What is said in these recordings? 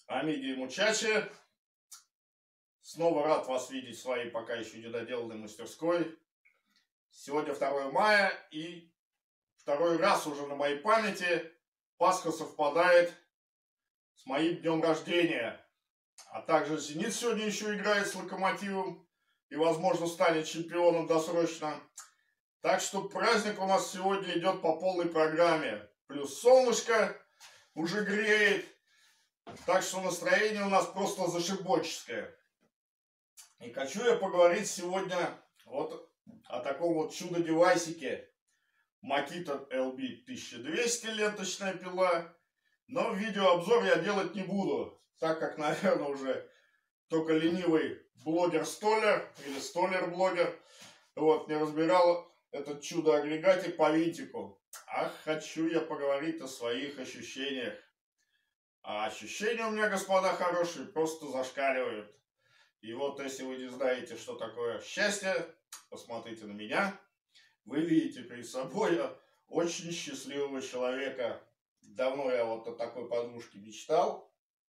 Амиги и мучачи. Снова рад вас видеть в своей пока еще недоделанной мастерской. Сегодня 2 мая, и второй раз уже на моей памяти Пасха совпадает с моим днем рождения. А также «Зенит» сегодня еще играет с «Локомотивом» и, возможно, станет чемпионом досрочно. Так что праздник у нас сегодня идет по полной программе. Плюс солнышко уже греет. Так что настроение у нас просто зашибоческое. И хочу я поговорить сегодня вот о таком вот чудо-девайсике. Makita LB1200 ленточная пила. Но видеообзор я делать не буду, так как, наверное, уже только ленивый блогер-столер или столер-блогер вот, не разбирал этот чудо-агрегатик по винтику. А хочу я поговорить о своих ощущениях. А ощущения у меня, господа хорошие, просто зашкаливают. И вот если вы не знаете, что такое счастье, посмотрите на меня. Вы видите перед собой очень счастливого человека. Давно я вот о такой подружке мечтал.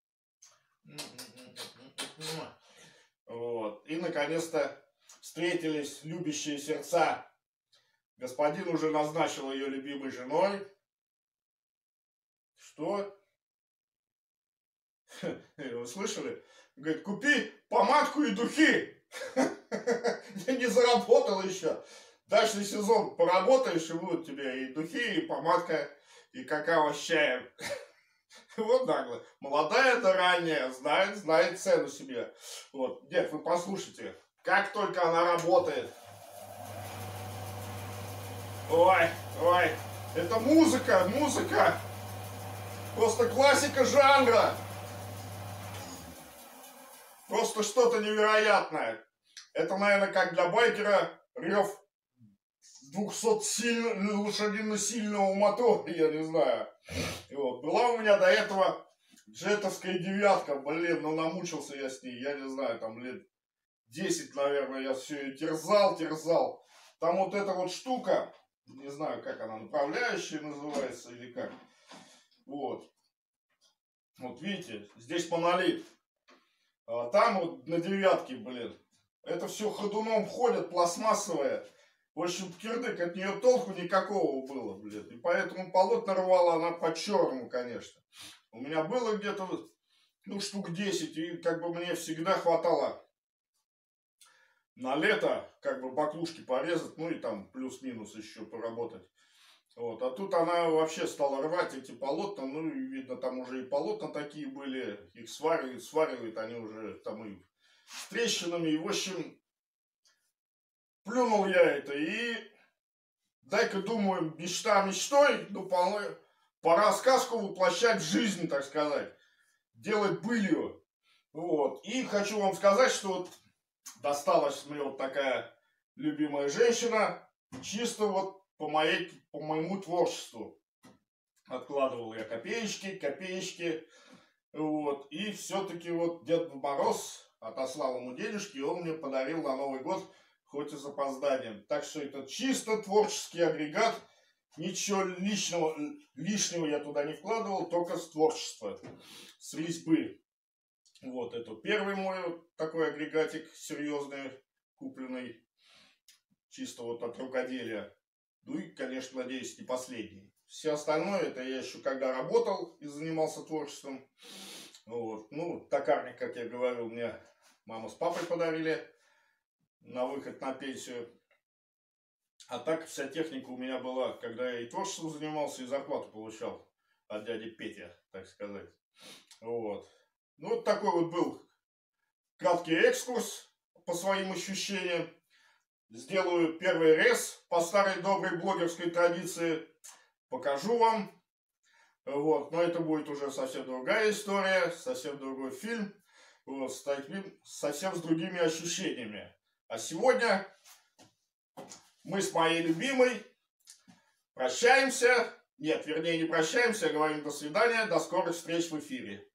Вот. И наконец-то встретились любящие сердца. Господин уже назначил ее любимой женой. Что? Вы слышали? Говорит, купи помадку и духи. Я не заработал еще. Дальше сезон поработаешь, и будут тебе и духи, и помадка, и какао с чаем. Вот нагло. Молодая да ранняя, знает цену себе. Вот, дед, вы послушайте, как только она работает. Ой, это музыка. Просто классика жанра. Просто что-то невероятное. Это, наверное, как для байкера рев 200 лошадино-сильного мотора, я не знаю. И вот. Была у меня до этого джетовская девятка, блин, ну намучился я с ней, я не знаю, там лет 10, наверное, я все ее терзал. Там вот эта вот штука, не знаю, как она, направляющая называется или как. Вот. Вот видите, здесь монолит. А там вот на девятке, блин, это все ходуном ходят, пластмассовое. В общем, кирдык, от нее толку никакого было, блин. И поэтому полотна рвала она по-черному, конечно. У меня было где-то, ну, штук 10, и как бы мне всегда хватало на лето, как бы баклушки порезать, ну и там плюс-минус еще поработать. Вот. А тут она вообще стала рвать эти полотна, ну и видно, там уже и полотна такие были, их сваривают они уже там и с трещинами, и в общем, плюнул я это, и дай-ка, думаю, мечта мечтой, ну пора сказку воплощать в жизнь, так сказать, делать былью. Вот. И хочу вам сказать, что вот досталась мне вот такая любимая женщина, чисто вот по моему творчеству. Откладывал я копеечки, вот, и все-таки вот Дед Мороз отослал ему денежки, и он мне подарил на Новый год, хоть и с запозданием. Так что это чисто творческий агрегат, ничего лишнего я туда не вкладывал, только с творчества, с резьбы. Вот, это первый мой такой агрегатик серьезный, купленный чисто вот от рукоделия. Ну и, конечно, надеюсь, не последний. Все остальное, это я еще когда работал и занимался творчеством. Вот. Ну, токарник, как я говорил, мне мама с папой подарили на выход на пенсию. А так вся техника у меня была, когда я и творчеством занимался, и зарплату получал от дяди Петя, так сказать. Вот. Ну, вот такой вот был краткий экскурс по своим ощущениям. Сделаю первый рез по старой доброй блогерской традиции. Покажу вам. Вот. Но это будет уже совсем другая история, совсем другой фильм. Вот, совсем с другими ощущениями. А сегодня мы с моей любимой прощаемся. Нет, вернее, не прощаемся, а говорим до свидания. До скорых встреч в эфире.